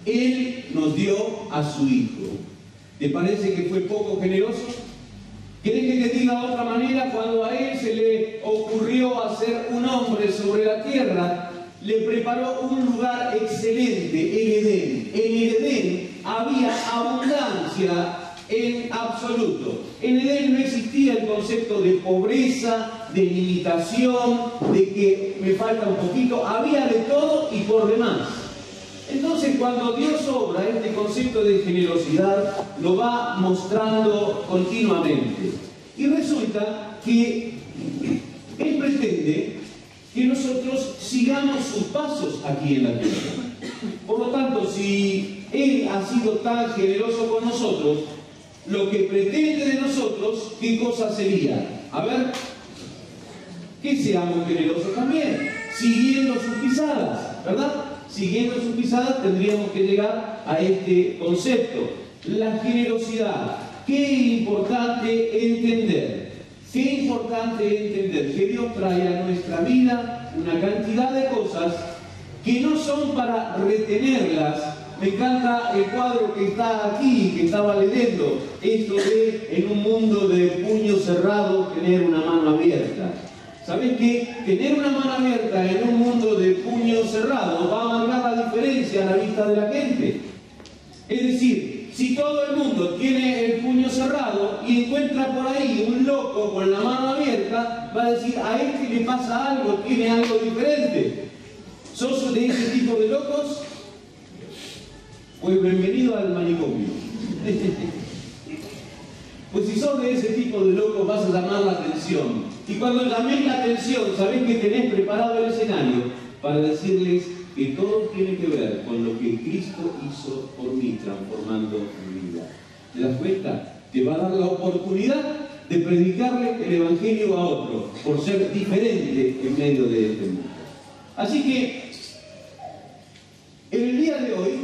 Él nos dio a su Hijo. ¿Te parece que fue poco generoso? ¿Querés que te diga de otra manera? Cuando a Él se le ocurrió hacer un hombre sobre la tierra, le preparó un lugar excelente, el Edén. En el Edén había abundancia en absoluto. En Edén no existía el concepto de pobreza, de limitación, de que me falta un poquito. Había de todo y por demás. Entonces, cuando Dios obra este concepto de generosidad, lo va mostrando continuamente. Y resulta que Él pretende que nosotros sigamos sus pasos aquí en la tierra. Por lo tanto, si Él ha sido tan generoso con nosotros, lo que pretende de nosotros, ¿qué cosa sería? A ver, que seamos generosos también, siguiendo sus pisadas, ¿verdad? Siguiendo sus pisadas tendríamos que llegar a este concepto. La generosidad. Qué importante entender. Qué importante entender que Dios trae a nuestra vida una cantidad de cosas que no son para retenerlas. Me encanta el cuadro que está aquí, que estaba leyendo. Esto de en un mundo de puño cerrado tener una mano abierta. ¿Sabes qué? Tener una mano abierta en un mundo de puño cerrado va a marcar la diferencia a la vista de la gente. Es decir, si todo el mundo tiene el puño cerrado y encuentra por ahí un loco con la mano abierta, va a decir, a este le pasa algo, tiene algo diferente. ¿Sos de ese tipo de locos? Pues bienvenido al manicomio. Pues si sos de ese tipo de locos vas a llamar la atención. Y cuando llames la atención, sabés que tenés preparado el escenario para decirles que todo tiene que ver con lo que Cristo hizo por mí, transformando mi vida. ¿Te das cuenta? Te va a dar la oportunidad de predicarle el Evangelio a otro, por ser diferente en medio de este mundo. Así que, en el día de hoy,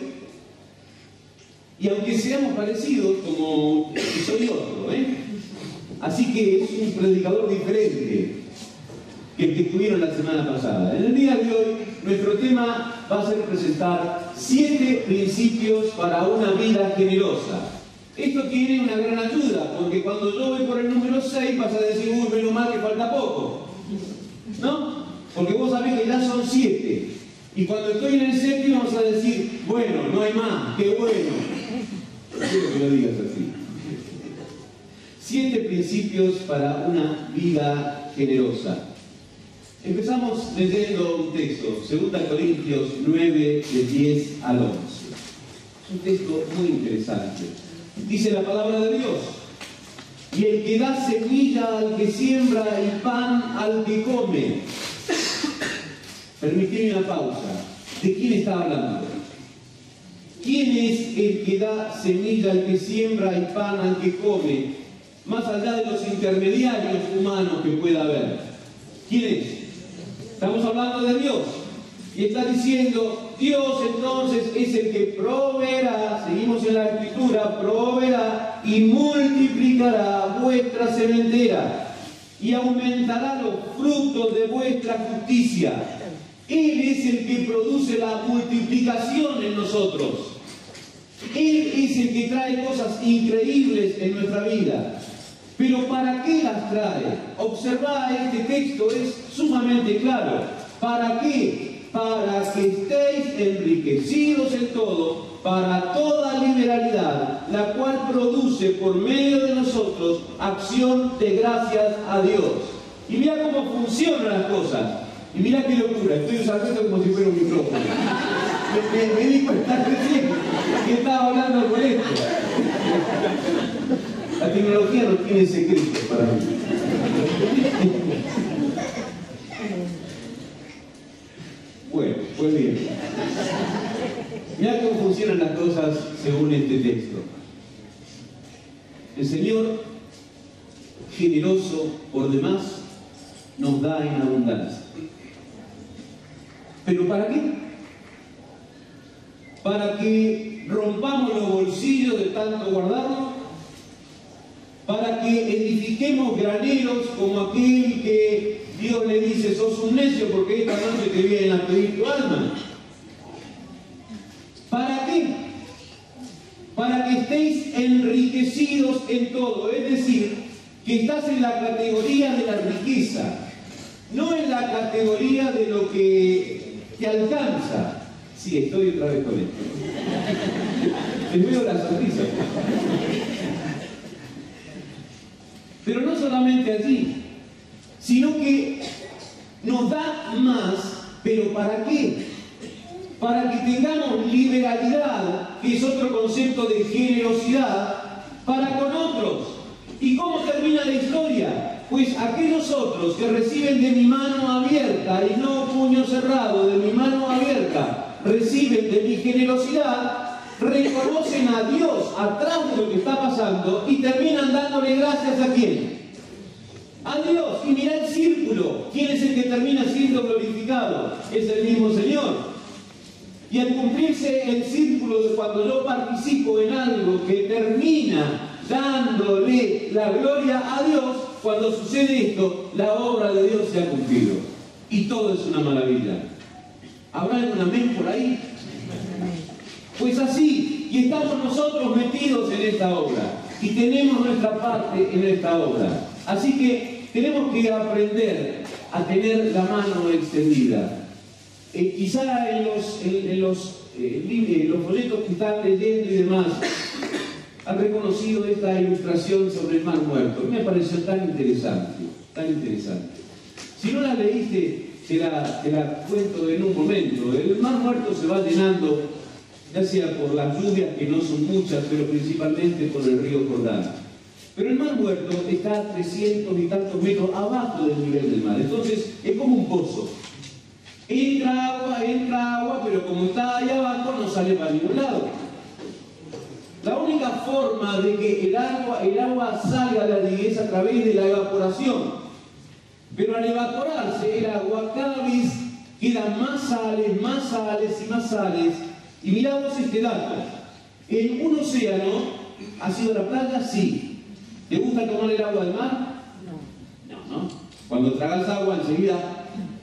y aunque seamos parecidos, como soy otro, así que es un predicador diferente que el que tuvieron la semana pasada. En el día de hoy, nuestro tema va a ser presentar 7 principios para una vida generosa. Esto tiene una gran ayuda, porque cuando yo voy por el número 6 vas a decir, uy, menos mal que falta poco. ¿No? Porque vos sabés que ya son 7. Y cuando estoy en el 7 vas a decir, bueno, no hay más, qué bueno. Quiero que lo digas así. 7 principios para una vida generosa. Empezamos leyendo un texto, 2 Corintios 9, de 10 al 11. Es un texto muy interesante. Dice la palabra de Dios: y el que da semilla al que siembra y pan al que come. Permitidme una pausa. ¿De quién está hablando? ¿Quién es el que da semilla al que siembra y pan al que come? Más allá de los intermediarios humanos que pueda haber. ¿Quién es? Estamos hablando de Dios. Y está diciendo, Dios entonces es el que proveerá, seguimos en la Escritura, proveerá y multiplicará vuestra sementera y aumentará los frutos de vuestra justicia. Él es el que produce la multiplicación en nosotros. Él es el que trae cosas increíbles en nuestra vida. Pero ¿para qué las trae? Observad este texto, es sumamente claro. ¿Para qué? Para que estéis enriquecidos en todo, para toda liberalidad, la cual produce por medio de nosotros acción de gracias a Dios. Y mira cómo funcionan las cosas. Y mira qué locura, estoy usando esto como si fuera un micrófono. Me di cuenta recién que estaba hablando con esto. La tecnología no tiene secretos para mí. Bueno, pues bien. Mira cómo funcionan las cosas según este texto. El Señor, generoso por demás, nos da en abundancia. ¿Pero para qué? ¿Para que rompamos los bolsillos de tanto guardarlo? ¿Para que edifiquemos graneros como aquel que Dios le dice, sos un necio porque esta noche te vienen a pedir tu alma? ¿Para qué? para que estéis enriquecidos en todo. Es decir, que estás en la categoría de la riqueza, no en la categoría de lo que te alcanza. Sí, estoy otra vez con esto. Les veo la sonrisa. Pero no solamente allí, sino que nos da más, pero ¿para qué? Para que tengamos liberalidad, que es otro concepto de generosidad, para con otros. ¿Y cómo termina la historia? Pues aquellos otros que reciben de mi mano abierta, y no puño cerrado, de mi mano abierta, reciben de mi generosidad, reconocen a Dios atrás de lo que está pasando y terminan dándole gracias ¿a quién? A Dios. Y mira el círculo. ¿Quién es el que termina siendo glorificado? Es el mismo Señor. Y al cumplirse el círculo de cuando yo participo en algo que termina dándole la gloria a Dios, cuando sucede esto, la obra de Dios se ha cumplido. Y todo es una maravilla. ¿Habrá algún amén por ahí? Pues así, y estamos nosotros metidos en esta obra, y tenemos nuestra parte en esta obra. Así que tenemos que aprender a tener la mano extendida. Quizá en los folletos que están leyendo y demás, han reconocido esta ilustración sobre el Mar Muerto. Me pareció tan interesante, tan interesante. Si no la leíste, te la cuento en un momento. El Mar Muerto se va llenando, ya sea por las lluvias, que no son muchas, pero principalmente por el río Jordán. Pero el Mar Muerto está a 300 y tantos metros abajo del nivel del mar. Entonces, es como un pozo. Entra agua, pero como está ahí abajo, no sale para ningún lado. La única forma de que el agua salga de allí es a través de la evaporación. Pero al evaporarse el agua, cada vez quedan más sales y más sales. Y miramos este dato. En un océano, ¿ha sido la playa? Sí. ¿Te gusta tomar el agua del mar? No. Cuando tragas agua enseguida...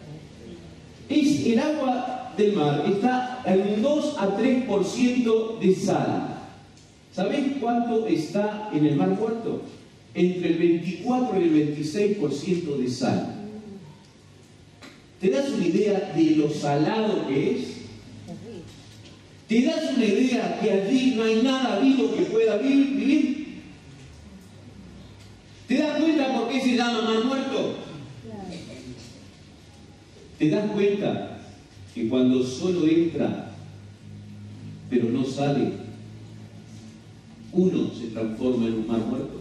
El agua del mar está en un 2 a 3% de sal. ¿Sabés cuánto está en el Mar Muerto? Entre el 24 y el 26% de sal. ¿Te das una idea de lo salado que es? ¿Te das una idea que allí no hay nada vivo que pueda vivir? ¿Te das cuenta por qué se llama Mar Muerto? ¿Te das cuenta que cuando solo entra, pero no sale, uno se transforma en un mar muerto?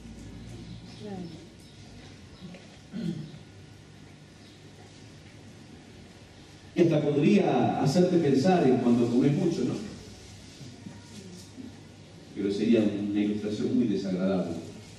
Y hasta podría hacerte pensar en cuando comes mucho, ¿no? Pero sería una ilustración muy desagradable.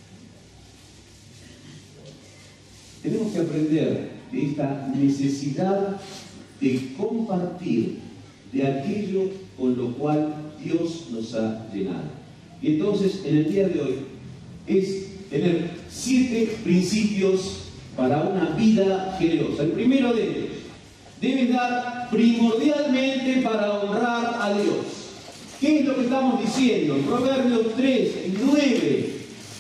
Tenemos que aprender de esta necesidad de compartir de aquello con lo cual Dios nos ha llenado. Y entonces, en el día de hoy, es tener 7 principios para una vida generosa. El primero de ellos, debes dar primordialmente para honrar a Dios. ¿Qué es lo que estamos diciendo? En Proverbios 3, 9.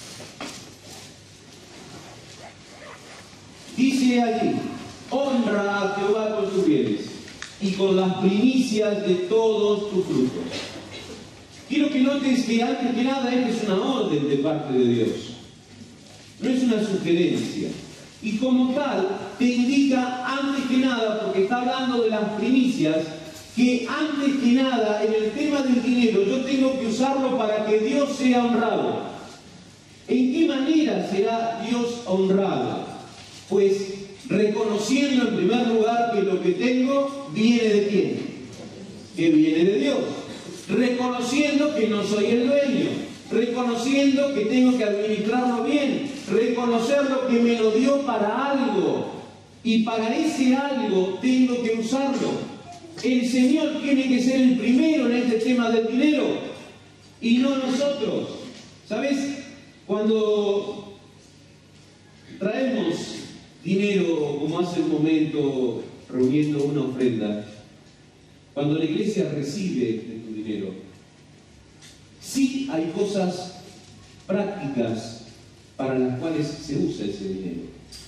Dice allí: honra a Jehová con tus bienes y con las primicias de todos tus frutos. Quiero que notes que antes que nada esta es una orden de parte de Dios. No es una sugerencia. Y como tal, te indica antes que nada, porque está hablando de las primicias, que antes que nada en el tema del dinero yo tengo que usarlo para que Dios sea honrado. ¿En qué manera será Dios honrado? Pues reconociendo en primer lugar que lo que tengo viene de quién, que viene de Dios, reconociendo que no soy el dueño, reconociendo que tengo que administrarlo bien, reconocerlo que me lo dio para algo y para ese algo tengo que usarlo. El Señor tiene que ser el primero en este tema del dinero y no nosotros. ¿Sabes? Cuando traemos dinero, como hace un momento reuniendo una ofrenda, cuando la iglesia recibe de tu dinero, sí sí hay cosas prácticas para las cuales se usa ese dinero.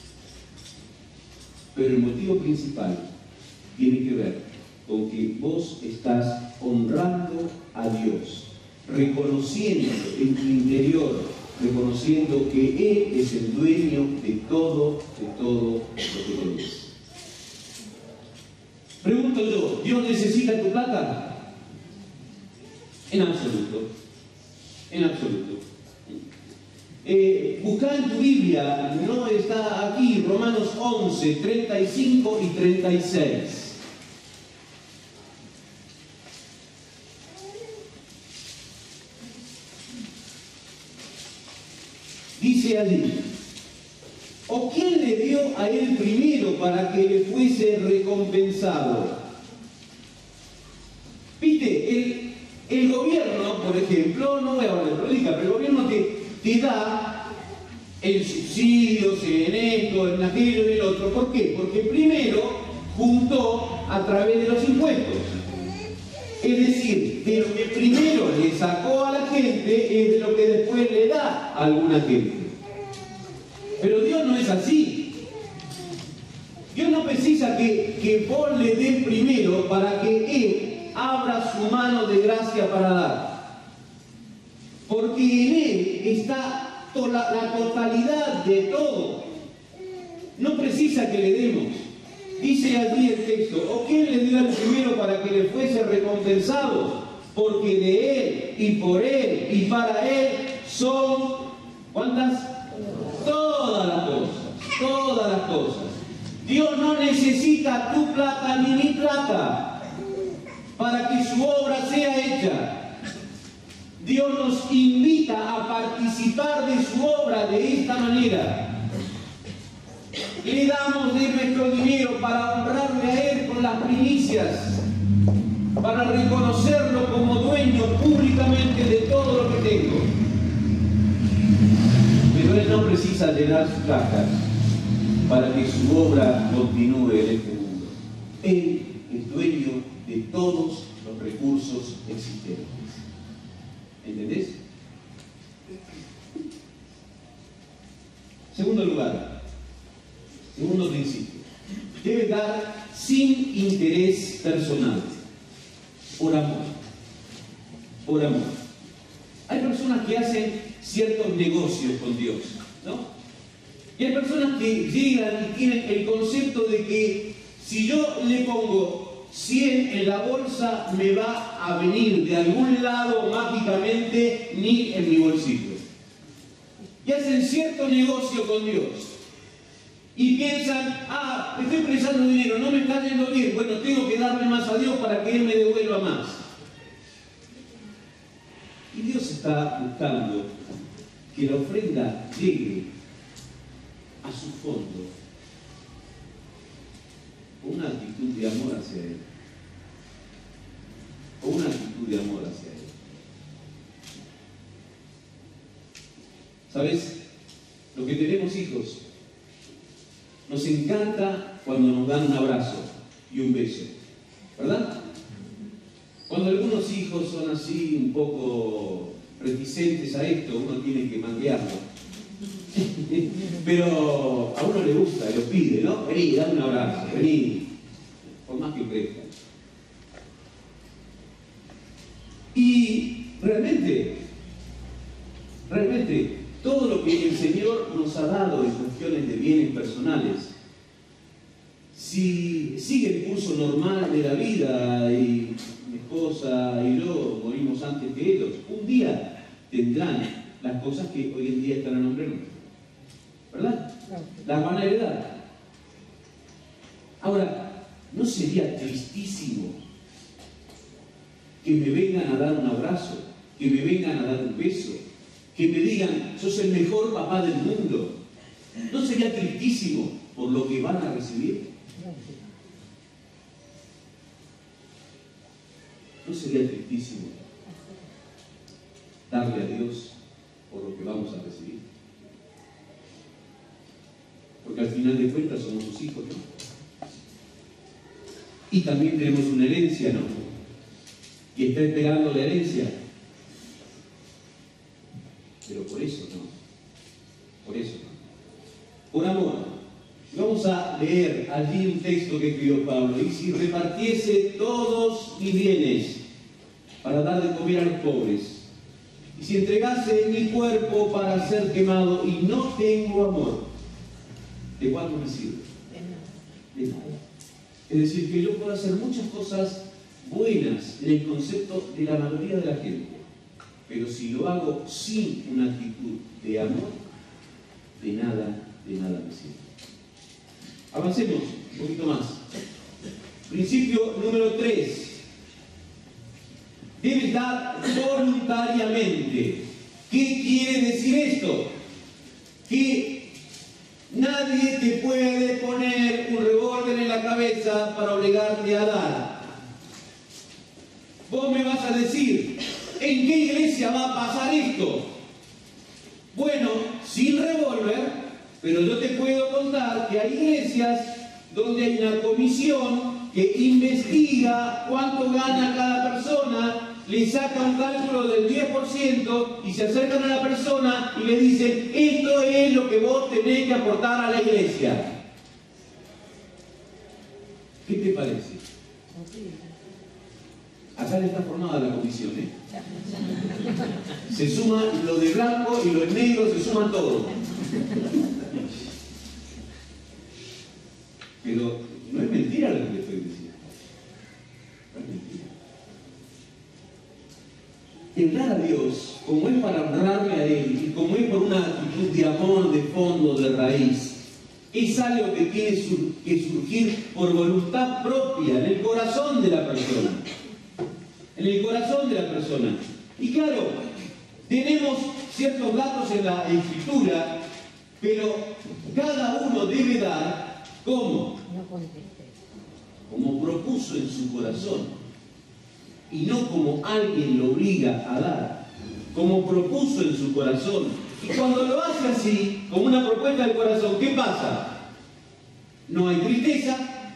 Pero el motivo principal tiene que ver con que vos estás honrando a Dios, reconociendo en tu interior, reconociendo que Él es el dueño de todo lo que tenés. Pregunto yo, ¿Dios necesita tu plata? En absoluto. En absoluto. Buscá en tu Biblia, no está aquí, Romanos 11, 35 y 36. Dice allí, ¿o quién le dio a él primero para que le fuese recompensado? Viste, el gobierno, por ejemplo, no voy a hablar de política, pero el gobierno te da en subsidios, en esto, en aquello, en el otro. ¿Por qué? Porque primero juntó a través de los impuestos. Es decir, de lo que primero le sacó a la gente es de lo que después le da a alguna gente. Pero Dios no es así. Dios no precisa que vos le des primero para que Él abra su mano de gracia para dar. Porque en Él está la totalidad de todo. No precisa que le demos. Dice allí el texto, ¿o quién le dio el primero para que le fuese recompensado? Porque de Él y por Él y para Él son, ¿cuántas? Todas las cosas, todas las cosas. Dios no necesita tu plata ni mi plata para que su obra sea hecha. Dios nos invita a participar de su obra de esta manera. Le damos de nuestro dinero para honrarle a Él con las primicias, para reconocerlo como dueño públicamente de todo lo que tengo. Pero Él no precisa llenar sus cajas para que su obra continúe en este mundo. Él es dueño de todos los recursos existentes. ¿Entendés? Segundo lugar, segundo principio, debe dar sin interés personal, por amor. Por amor. Hay personas que hacen ciertos negocios con Dios, ¿no? Y hay personas que llegan y tienen el concepto de que si yo le pongo 100 en la bolsa, me va a venir de algún lado mágicamente ni en mi bolsillo. Y hacen cierto negocio con Dios. Y piensan, estoy prestando dinero, no me está yendo bien, bueno, tengo que darle más a Dios para que Él me devuelva más. Y Dios está buscando que la ofrenda llegue a su fondo con una actitud de amor hacia Él. Con una actitud de amor hacia Él. ¿Sabes? Los que tenemos hijos, nos encanta cuando nos dan un abrazo y un beso, ¿verdad? Cuando algunos hijos son así un poco reticentes a esto, uno tiene que manguearlo. Pero a uno le gusta, lo pide, ¿no? Vení, dame un abrazo, vení, por más que crezcan. Y realmente, todo lo que el Señor nos ha dado en cuestiones de bienes personales, si sigue el curso normal de la vida y mi esposa y yo morimos antes que ellos, un día tendrán las cosas que hoy en día están a nombre nuestro, ¿verdad? Las van a heredar. Ahora, ¿no sería tristísimo que me vengan a dar un abrazo, que me vengan a dar un beso, que me digan, sos el mejor papá del mundo? ¿No sería tristísimo por lo que van a recibir? ¿No sería tristísimo darle a Dios por lo que vamos a recibir? Porque al final de cuentas somos sus hijos, ¿no? Y también tenemos una herencia, ¿no? Y está esperando la herencia. pero por eso no. Por eso no. Por amor. Vamos a leer allí un texto que escribió Pablo. Y si repartiese todos mis bienes para dar de comer a los pobres, y si entregase mi cuerpo para ser quemado y no tengo amor, ¿de cuánto me sirve? De nada. Es decir, que yo puedo hacer muchas cosas buenas en el concepto de la mayoría de la gente, pero si lo hago sin una actitud de amor, de nada me sirve. Avancemos un poquito más. Principio número 3. Debes dar voluntariamente. ¿Qué quiere decir esto? Que nadie te puede poner un revólver en la cabeza para obligarte a dar. Vos me vas a decir, ¿en qué iglesia va a pasar esto? Bueno, sin revólver, pero yo te puedo contar que hay iglesias donde hay una comisión que investiga cuánto gana cada persona, le saca un cálculo del 10% y se acercan a la persona y le dicen, esto es lo que vos tenés que aportar a la iglesia. ¿Qué te parece? Acá ya está formada la comisión, ¿eh? Se suma lo de blanco y lo de negro, se suma todo. Pero no es mentira lo que le estoy diciendo. No es mentira. El dar a Dios, como es para honrarle a Él y como es por una actitud de amor, de fondo, de raíz, es algo que tiene que surgir por voluntad propia en el corazón de la persona. En el corazón de la persona. Y claro, tenemos ciertos datos en la Escritura, pero cada uno debe dar como propuso en su corazón. Y no como alguien lo obliga a dar, como propuso en su corazón. Y cuando lo hace así, como una propuesta del corazón, ¿qué pasa? No hay tristeza,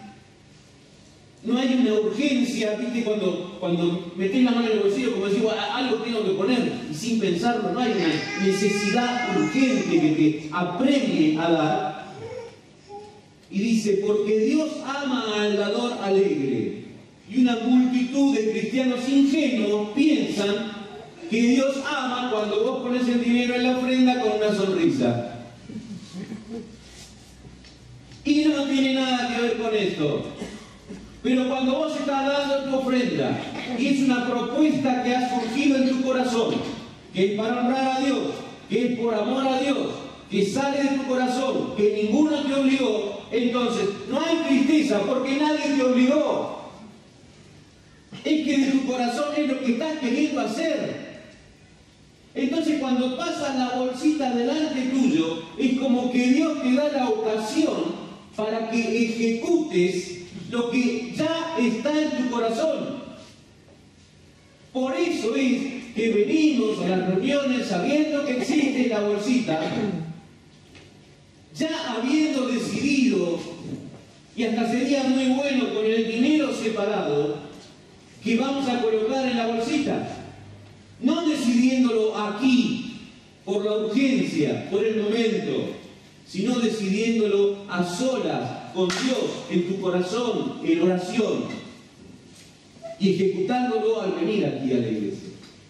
no hay una urgencia, ¿viste? Cuando metés la mano en el bolsillo, como decís, algo tengo que poner, y sin pensarlo, no hay una necesidad urgente que te apremie a dar. Y dice, porque Dios ama al dador alegre. Y una multitud de cristianos ingenuos piensan que Dios ama cuando vos pones el dinero en la ofrenda con una sonrisa. Y no tiene nada que ver con esto. Pero cuando vos estás dando tu ofrenda y es una propuesta que ha surgido en tu corazón, que es para honrar a Dios, que es por amor a Dios, que sale de tu corazón, que ninguno te obligó, entonces no hay tristeza porque nadie te obligó. Es que de tu corazón es lo que estás queriendo hacer. Entonces cuando pasa la bolsita delante tuyo, es como que Dios te da la ocasión para que ejecutes lo que ya está en tu corazón. Por eso es que venimos a las reuniones sabiendo que existe la bolsita, ya habiendo decidido, y hasta sería muy bueno con el dinero separado, que vamos a colocar en la bolsita, no decidiéndolo aquí por la urgencia, por el momento, sino decidiéndolo a solas con Dios en tu corazón, en oración, y ejecutándolo al venir aquí a la iglesia.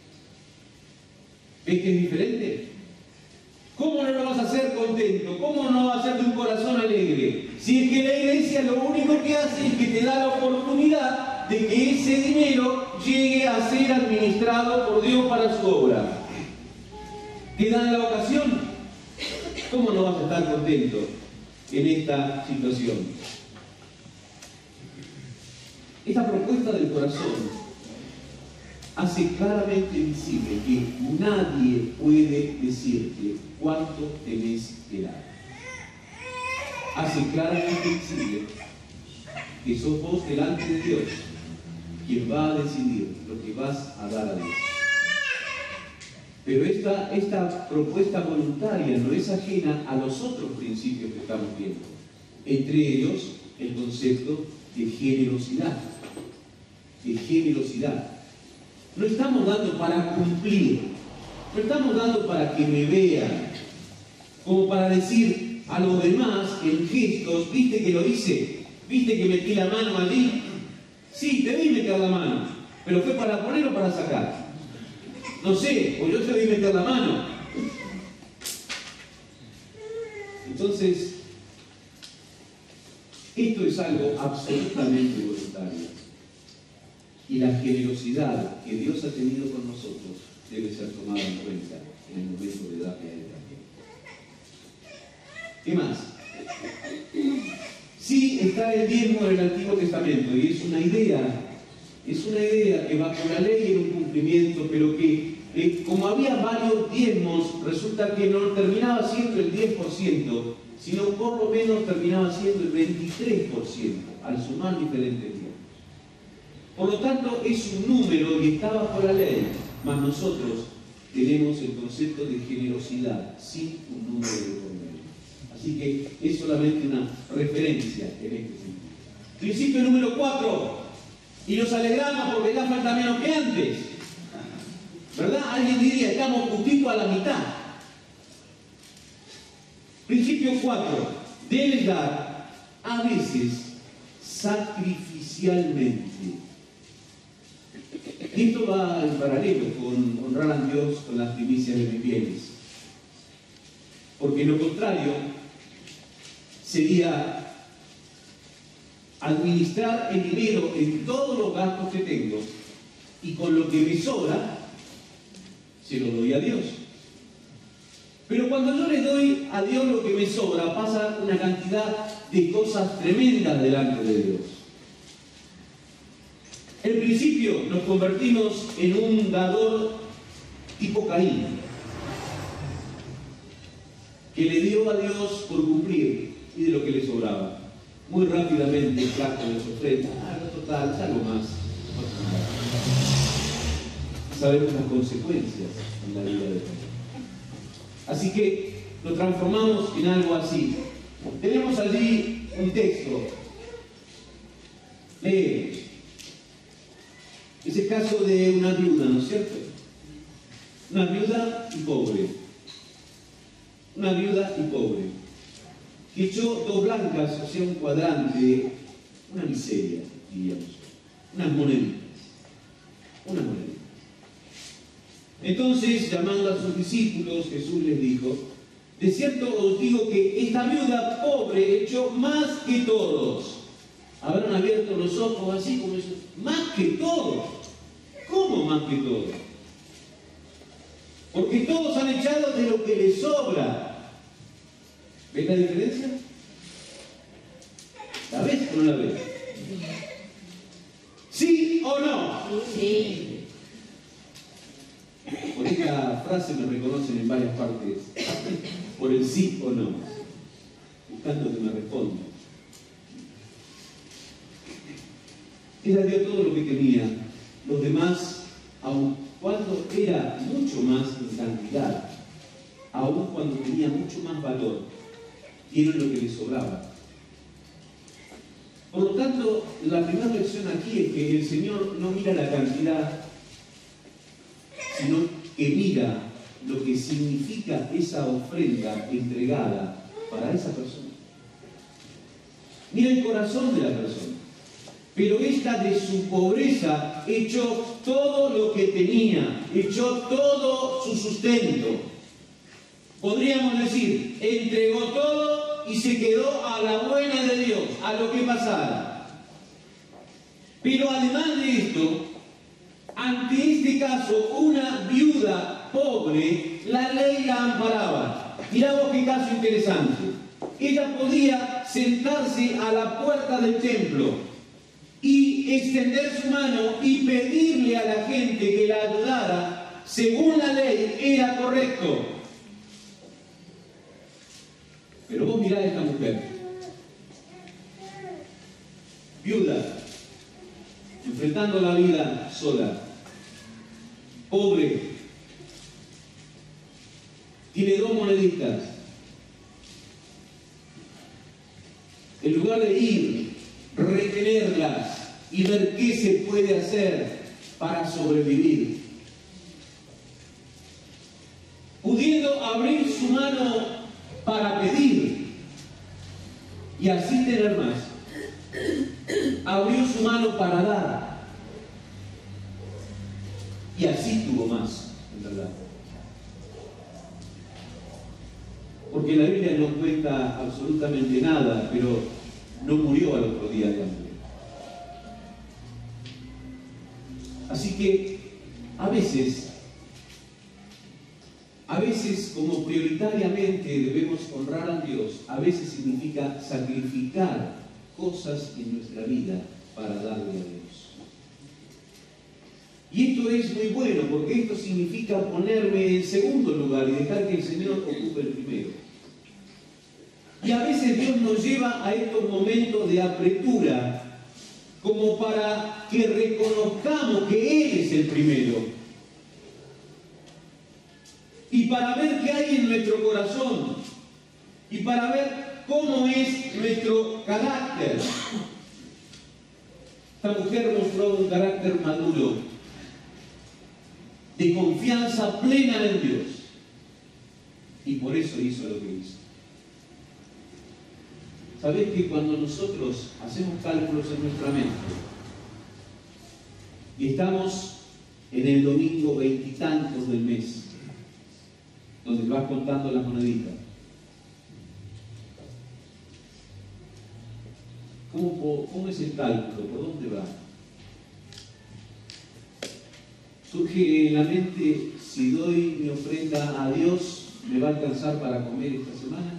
¿Ves que es diferente? ¿Cómo no lo vas a hacer contento? ¿Cómo no vas a hacer de un corazón alegre? Si es que la iglesia lo único que hace es que te da la oportunidad de que ese dinero llegue a ser administrado por Dios para su obra. Te dan la ocasión. ¿Cómo no vas a estar contento en esta situación? Esta propuesta del corazón hace claramente visible que nadie puede decirte cuánto tenés que dar. Hace claramente visible que sos vos delante de Dios quien va a decidir lo que vas a dar a Dios. Pero esta propuesta voluntaria no es ajena a los otros principios que estamos viendo. Entre ellos, el concepto de generosidad. De generosidad. No estamos dando para cumplir, Lo estamos dando para que me vean, como para decir a los demás en gestos, ¿viste que lo hice? ¿Viste que metí la mano allí? Sí, te vi meter la mano, pero ¿fue para poner o para sacar? No sé, o yo te vi meter la mano. Entonces, esto es algo absolutamente voluntario. Y la generosidad que Dios ha tenido con nosotros debe ser tomada en cuenta en el momento de darle a Él también. ¿Qué más? Sí, está el diezmo del Antiguo Testamento, y es una idea que bajo la ley era un cumplimiento, pero que como había varios diezmos, resulta que no terminaba siendo el 10%, sino por lo menos terminaba siendo el 23% al sumar diferentes diezmos. Por lo tanto, es un número y está bajo la ley, mas nosotros tenemos el concepto de generosidad sin un número de por medio. Así que es solamente una referencia en este sentido. Principio número 4. Y nos alegramos porque ya falta menos que antes. ¿Verdad? Alguien diría, estamos justito a la mitad. Principio 4. Debes dar a veces sacrificialmente. Esto va en paralelo con honrar a Dios con las primicias de mis bienes. Porque lo contrario sería administrar el dinero en todos los gastos que tengo y con lo que me sobra se lo doy a Dios. Pero cuando yo le doy a Dios lo que me sobra, pasa una cantidad de cosas tremendas delante de Dios. En principio nos convertimos en un dador tipo Caín, que le dio a Dios por cumplir y de lo que le sobraba. Muy rápidamente el plato de su ofrenda, total, algo más. Sabemos las consecuencias en la vida de Dios. Así que lo transformamos en algo así. Tenemos allí un texto. Leemos. Es el caso de una viuda, ¿no es cierto? Una viuda y pobre. Una viuda y pobre. Que echó 2 blancas, o sea, un cuadrante, una miseria, diríamos. Unas moneditas. Unas moneditas. Entonces, llamando a sus discípulos, Jesús les dijo: de cierto os digo que esta viuda pobre echó más que todos. Habrán abierto los ojos así como eso. Más que todos. ¿Cómo más que todos? Porque todos han echado de lo que les sobra. ¿Ves la diferencia? ¿La ves o no la ves? ¿Sí o no? Sí. Por esta frase me reconocen en varias partes. Por el sí o no. Buscando que me responda. Ella dio todo lo que tenía. Los demás, aun cuando era mucho más en cantidad, aun cuando tenía mucho más valor, dieron lo que les sobraba. Por lo tanto, la primera lección aquí es que el Señor no mira la cantidad, sino que mira lo que significa esa ofrenda entregada para esa persona. Mira el corazón de la persona. Pero esta de su pobreza echó todo lo que tenía, echó todo su sustento. Podríamos decir, entregó todo y se quedó a la buena de Dios, a lo que pasara. Pero además de esto, ante este caso, una viuda pobre, la ley la amparaba. Mirá vos qué caso interesante. Ella podía sentarse a la puerta del templo y extender su mano y pedirle a la gente que la ayudara. Según la ley era correcto. Pero vos mirá a esta mujer, viuda, enfrentando la vida sola, pobre, tiene 2 moneditas. En lugar de ir, retenerlas y ver qué se puede hacer para sobrevivir, abrir su mano para pedir y así tener más. Abrió su mano para dar y así tuvo más, en verdad. Porque la Biblia no cuenta absolutamente nada, pero no murió al otro día de hambre. Así que a veces como prioritariamente debemos honrar a Dios, a veces significa sacrificar cosas en nuestra vida para darle a Dios. Y esto es muy bueno, porque esto significa ponerme en segundo lugar y dejar que el Señor ocupe el primero. Y a veces Dios nos lleva a estos momentos de apretura, como para que reconozcamos que Él es el primero. Y para ver qué hay en nuestro corazón. Y para ver cómo es nuestro carácter. Esta mujer mostró un carácter maduro, de confianza plena en Dios. Y por eso hizo lo que hizo. ¿Sabés que cuando nosotros hacemos cálculos en nuestra mente y estamos en el domingo veintitantos del mes, donde vas contando las moneditas, ¿cómo es el cálculo? ¿Por dónde va? Surge en la mente, si doy mi ofrenda a Dios, ¿me va a alcanzar para comer esta semana?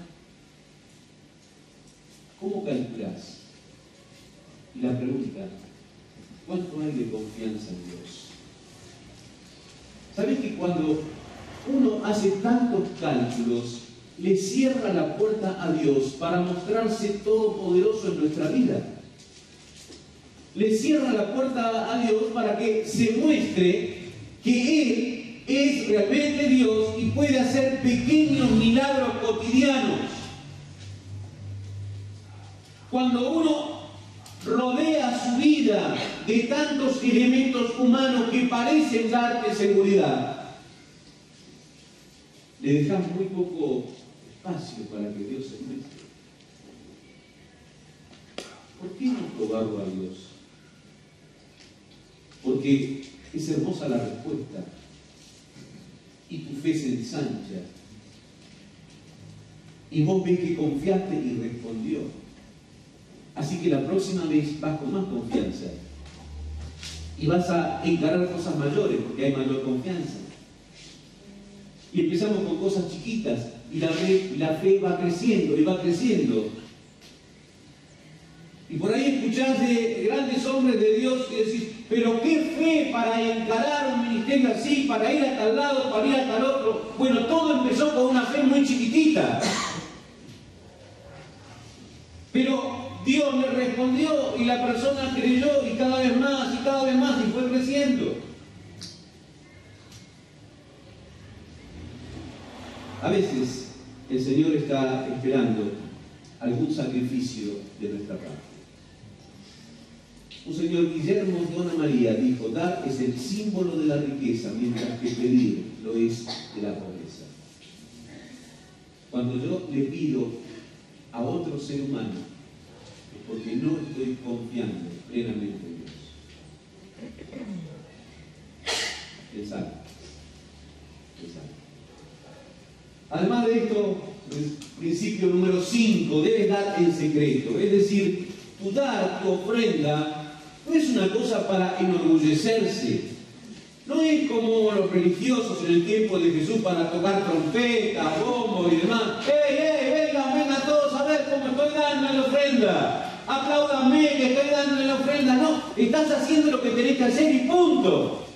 ¿Cómo calculás? Y la pregunta, ¿cuánto hay de confianza en Dios? ¿Sabés que cuando uno hace tantos cálculos, le cierra la puerta a Dios para mostrarse todopoderoso en nuestra vida? Le cierra la puerta a Dios para que se muestre que Él es realmente Dios y puede hacer pequeños milagros cotidianos. Cuando uno rodea su vida de tantos elementos humanos que parecen darte seguridad, le dejamos muy poco espacio para que Dios se muestre. ¿Por qué no probarlo a Dios? Porque es hermosa la respuesta y tu fe se ensancha y vos ves que confiaste y respondió. Así que la próxima vez vas con más confianza y vas a encarar cosas mayores porque hay mayor confianza. Y empezamos con cosas chiquitas y la fe va creciendo y va creciendo. Y por ahí escuchás de grandes hombres de Dios y decís, pero qué fe para encarar un ministerio así, para ir a tal lado, para ir a tal otro. Bueno, todo empezó con una fe muy chiquitita. Pero Dios le respondió y la persona creyó y cada vez más y fue creciendo. A veces el Señor está esperando algún sacrificio de nuestra parte. Un señor Guillermo Dona María dijo, dar es el símbolo de la riqueza, mientras que pedir lo es de la pobreza. Cuando yo le pido a otro ser humano, es porque no estoy confiando plenamente en Dios. Pensar. Además de esto, el principio número 5, debes dar en secreto. Es decir, tu dar, tu ofrenda, no es una cosa para enorgullecerse. No es como los religiosos en el tiempo de Jesús para tocar trompetas, bombos y demás. ¡Ey, vengan todos a ver cómo estoy dando en la ofrenda! ¡Apláudanme que estoy dando en la ofrenda! No, estás haciendo lo que tenés que hacer y punto.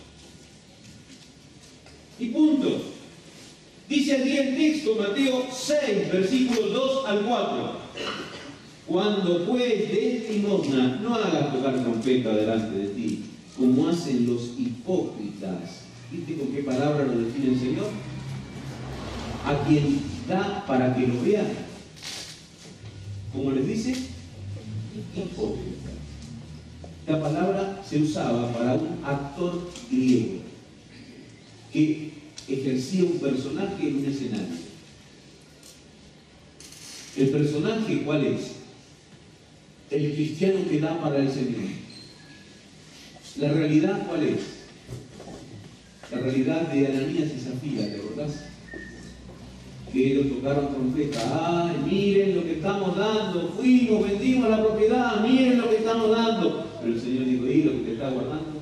Y punto. Dice allí el texto, Mateo 6, versículos 2 al 4. Cuando pues des limosna, no hagas tocar trompeta delante de ti, como hacen los hipócritas. ¿Viste con qué palabra lo define el Señor? A quien da para que lo vean. ¿Cómo les dice? Hipócrita. Esta palabra se usaba para un actor griego que ejercía un personaje en un escenario. ¿El personaje cuál es? El cristiano que da para el Señor. ¿La realidad cuál es? La realidad de Ananías y Zafira, ¿te acordás? Que ellos tocaron trompeta. ¡Ay, miren lo que estamos dando! Fuimos, vendimos la propiedad, miren lo que estamos dando. Pero el Señor dijo, ¿y lo que te está guardando?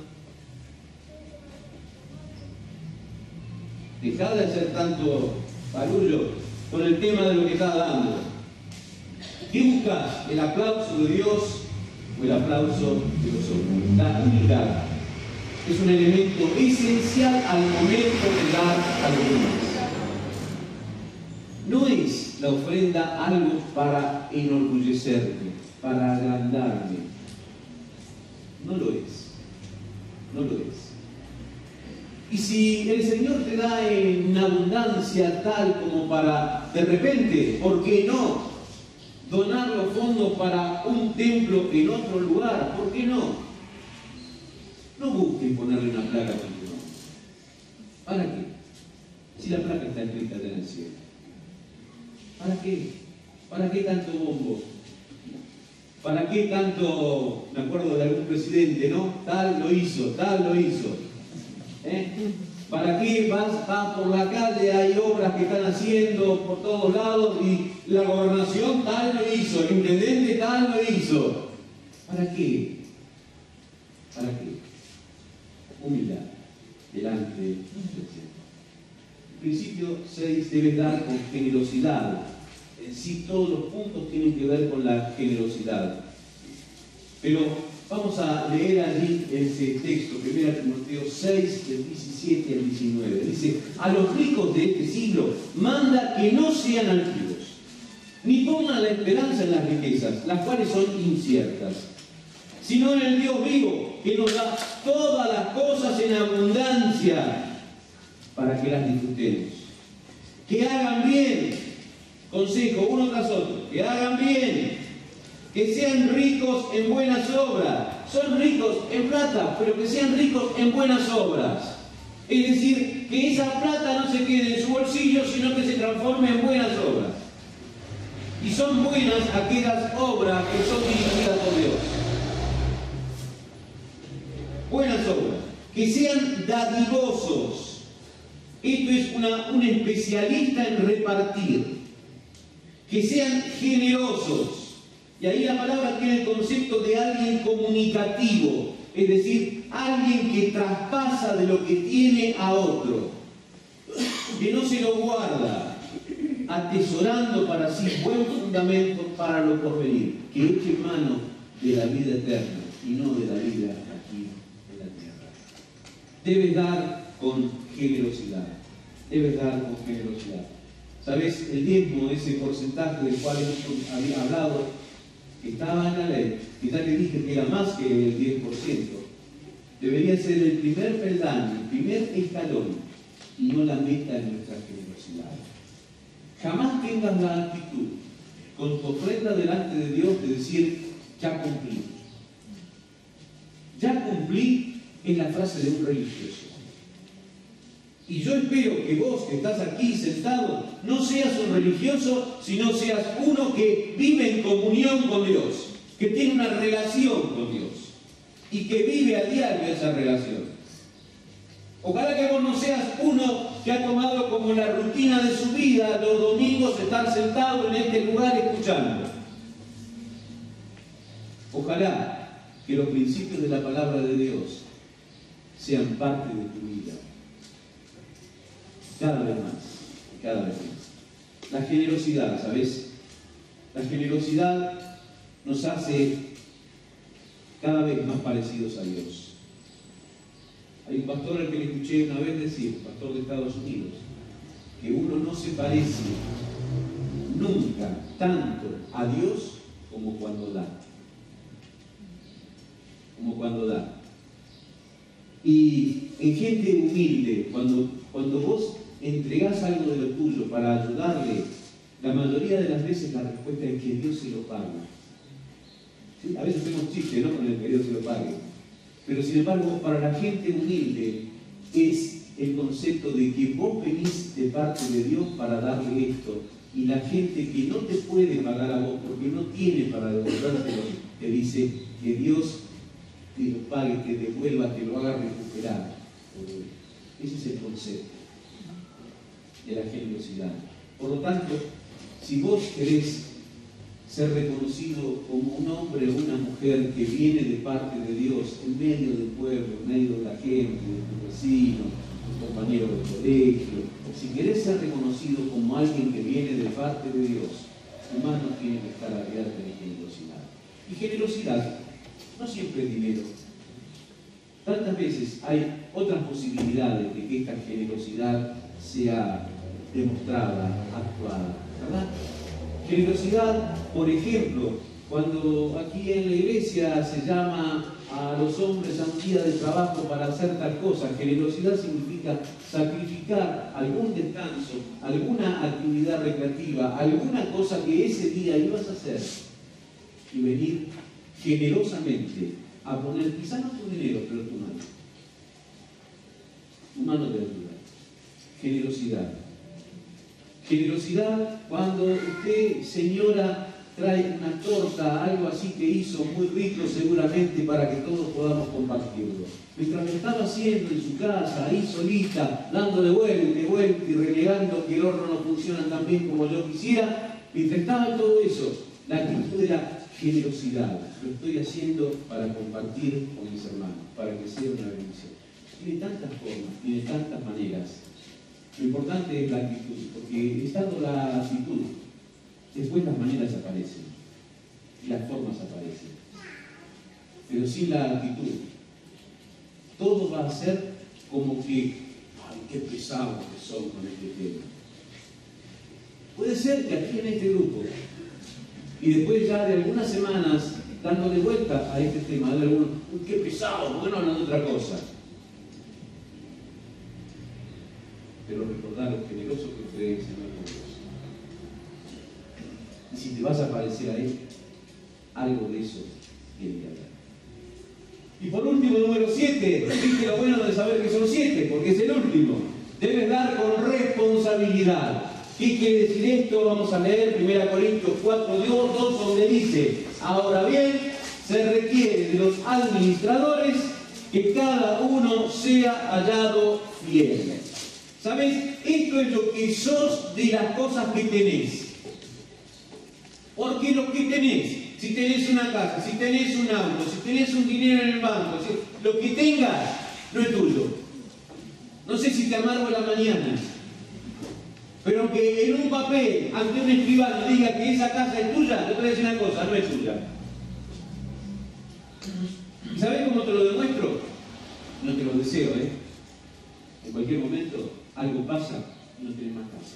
Dejá de hacer tanto barullo con el tema de lo que estás dando. ¿Qué buscas? ¿El aplauso de Dios o el aplauso de los hombres? La unidad es un elemento esencial al momento de dar a los demás. No es la ofrenda algo para enorgullecerme, para agrandarme. No lo es. No lo es. Y si el Señor te da en abundancia tal como para, de repente, ¿por qué no? Donar los fondos para un templo en otro lugar, ¿por qué no? No busques ponerle una placa con tu nombre. ¿Para qué? Si la placa está escrita en el cielo. ¿Para qué? ¿Para qué tanto bombo? ¿Para qué tanto, me acuerdo de algún presidente, ¿no? Tal lo hizo, tal lo hizo. ¿Para qué vas por la calle? Hay obras que están haciendo por todos lados y la gobernación tal lo hizo, el intendente tal lo hizo. ¿Para qué? ¿Para qué? Humildad delante del Señor. Principio 6, debe dar con generosidad. En sí todos los puntos tienen que ver con la generosidad. Pero vamos a leer allí ese texto, 1 Timoteo 6, del 17 al 19. Dice, a los ricos de este siglo manda que no sean altivos, ni pongan la esperanza en las riquezas, las cuales son inciertas, sino en el Dios vivo, que nos da todas las cosas en abundancia, para que las disfrutemos. Que hagan bien, consejo uno tras otro, que hagan bien, que sean ricos en buenas obras. Son ricos en plata, pero que sean ricos en buenas obras. Es decir, que esa plata no se quede en su bolsillo, sino que se transforme en buenas obras. Y son buenas aquellas obras que son dirigidas por Dios. Buenas obras. Que sean dadivosos. Esto es un especialista en repartir. Que sean generosos. Y ahí la palabra tiene el concepto de alguien comunicativo, es decir, alguien que traspasa de lo que tiene a otro, que no se lo guarda, atesorando para sí buen fundamento para lo porvenir, que eche mano de la vida eterna y no de la vida aquí en la tierra. Debes dar con generosidad, debes dar con generosidad. ¿Sabes? El diezmo, ese porcentaje del cual hemos hablado, que estaba en la ley, quizás te dije que era más que el 10%, debería ser el primer peldaño, el primer escalón, y no la meta de nuestra generosidad. Jamás tengas la actitud, con tu ofrenda delante de Dios, de decir, ya cumplí. Ya cumplí es la frase de un religioso. Y yo espero que vos que estás aquí sentado no seas un religioso, sino seas uno que vive en comunión con Dios, que tiene una relación con Dios y que vive a diario esa relación. Ojalá que vos no seas uno que ha tomado como la rutina de su vida los domingos estar sentado en este lugar escuchando. Ojalá que los principios de la palabra de Dios sean parte de tu vida. Cada vez más, cada vez más. La generosidad, ¿sabes? La generosidad nos hace cada vez más parecidos a Dios. Hay un pastor al que le escuché una vez decir, pastor de Estados Unidos, que uno no se parece nunca tanto a Dios como cuando da. Como cuando da. Y en gente humilde, cuando vos entregás algo de lo tuyo para ayudarle, la mayoría de las veces la respuesta es que Dios se lo paga. ¿Sí? A veces hacemos chistes, ¿no?, con el que Dios se lo pague. Pero sin embargo, para la gente humilde es el concepto de que vos venís de parte de Dios para darle esto, y la gente que no te puede pagar a vos porque no tiene para devolvértelo, te dice que Dios te lo pague, te devuelva, te lo haga recuperar. Ese es el concepto de la generosidad. Por lo tanto, si vos querés ser reconocido como un hombre o una mujer que viene de parte de Dios en medio del pueblo, en medio de la gente, de tu vecino, tu compañero de colegio, o si querés ser reconocido como alguien que viene de parte de Dios, tu mano tiene que estar abierta de generosidad. Y generosidad no siempre es dinero. Tantas veces hay otras posibilidades de que esta generosidad sea demostrada, actuada, ¿verdad? Generosidad, por ejemplo, cuando aquí en la iglesia se llama a los hombres a un día de trabajo para hacer tal cosa, generosidad significa sacrificar algún descanso, alguna actividad recreativa, alguna cosa que ese día ibas a hacer y venir generosamente a poner, quizá no tu dinero, pero tu mano de ayuda. Generosidad. Generosidad cuando usted, señora, trae una torta, algo así que hizo muy rico seguramente para que todos podamos compartirlo. Mientras lo estaba haciendo en su casa, ahí solita, dándole vuelta y vuelta y renegando que el horno no funciona tan bien como yo quisiera, mientras estaba en todo eso, la actitud era generosidad. Lo estoy haciendo para compartir con mis hermanos, para que sea una bendición. Tiene tantas formas, tiene tantas maneras. Lo importante es la actitud, porque estando la actitud, después las maneras aparecen, y las formas aparecen. Pero sin la actitud, todo va a ser como que, ¡ay, qué pesados que son con este tema! Puede ser que aquí en este grupo, y después ya de algunas semanas, dándole vuelta a este tema, de algunos, ¡uy, qué pesado! ¿Por qué no hablan de otra cosa? Pero recordar lo generoso que fue el Señor con Dios. Y si te vas a parecer a Él, algo de eso tiene que haber. Y por último, número 7, viste lo bueno de saber que son 7, porque es el último. Debes dar con responsabilidad. ¿Qué quiere decir esto? Vamos a leer 1 Corintios 4:2, donde dice: ahora bien, se requiere de los administradores que cada uno sea hallado fiel. ¿Sabes? Esto es lo que sos de las cosas que tenés. Porque lo que tenés, si tenés una casa, si tenés un auto, si tenés un dinero en el banco, lo que tengas no es tuyo. No sé si te amargo la mañana, pero que en un papel, ante un escribano, diga que esa casa es tuya, te voy a decir una cosa, no es tuya. ¿Y sabés cómo te lo demuestro? No te lo deseo, ¿eh? En cualquier momento algo pasa y no tenés más casa.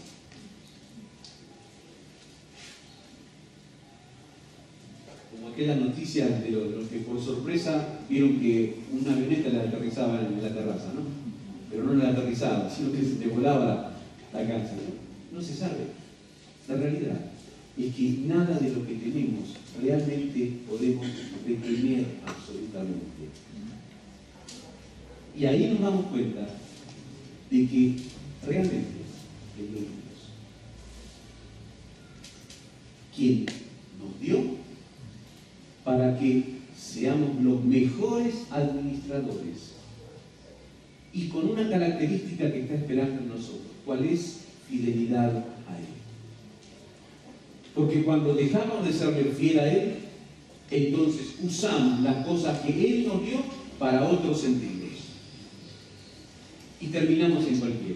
Como aquella noticia de los que por sorpresa vieron que una avioneta le aterrizaba en la terraza, ¿no? Pero no le aterrizaba, sino que se te volaba la casa, ¿no? No se sabe. La realidad es que nada de lo que tenemos realmente podemos retener absolutamente. Y ahí nos damos cuenta de que realmente es Dios quien nos dio para que seamos los mejores administradores y con una característica que está esperando en nosotros. ¿Cuál es? Fidelidad a Él. Porque cuando dejamos de serle fiel a Él, entonces usamos las cosas que Él nos dio para otros sentidos. Y terminamos en cualquiera.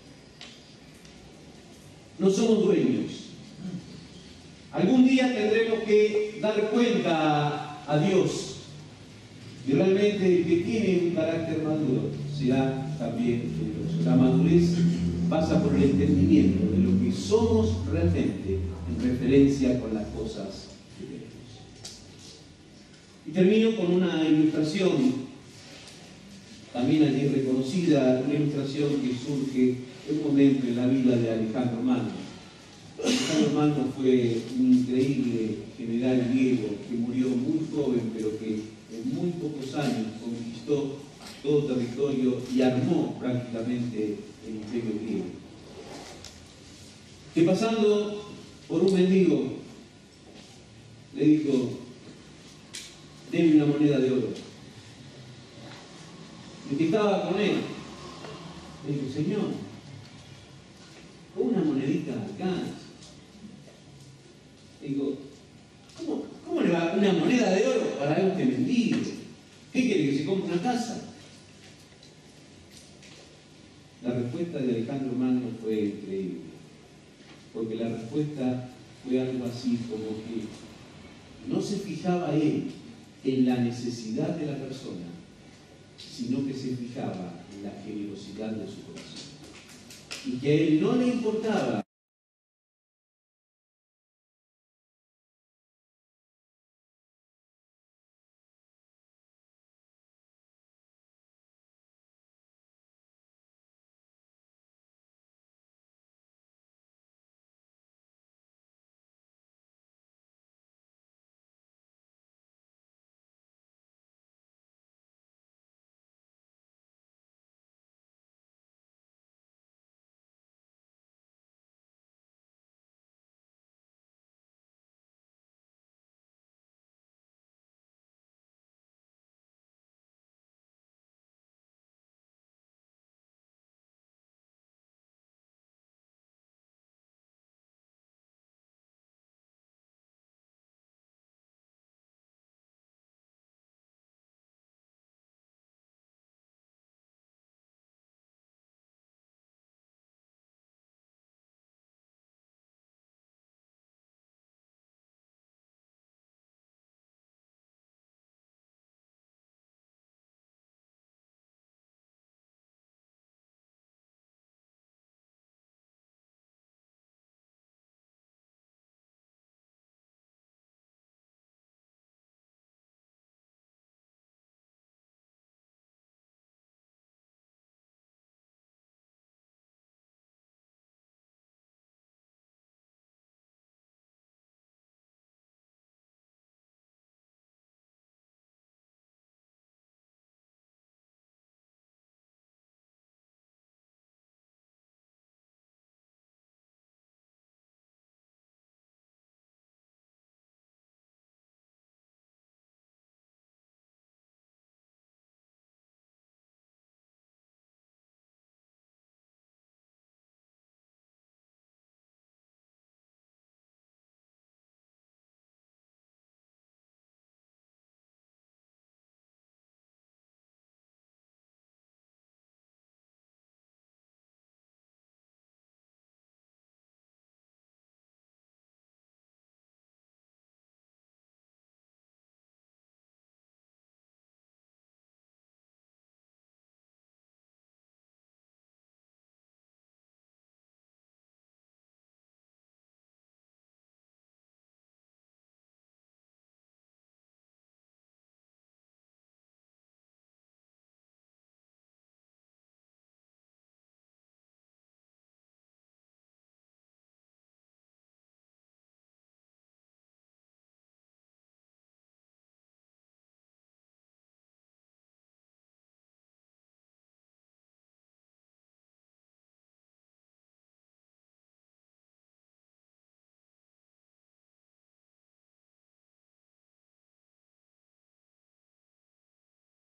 No somos dueños. Algún día tendremos que dar cuenta a Dios. Y realmente el que tiene un carácter maduro será también generoso. La madurez pasa por el entendimiento de lo que somos realmente en referencia con las cosas que tenemos. Y termino con una ilustración también allí reconocida, una ilustración que surge en un momento en la vida de Alejandro Magno. Alejandro Magno fue un increíble general griego que murió muy joven, pero que en muy pocos años conquistó todo territorio y armó prácticamente el imperio griego. Que pasando por un mendigo, le dijo: deme una moneda de oro. El que estaba con él le dijo: Señor, con una monedita alcanza. Le digo: ¿Cómo le va una moneda de oro para este mendigo? ¿Qué quiere, que se compre una casa? La respuesta de Alejandro Magno fue increíble, porque la respuesta fue algo así como que no se fijaba él en la necesidad de la persona, sino que se fijaba en la generosidad de su corazón. Y que a él no le importaba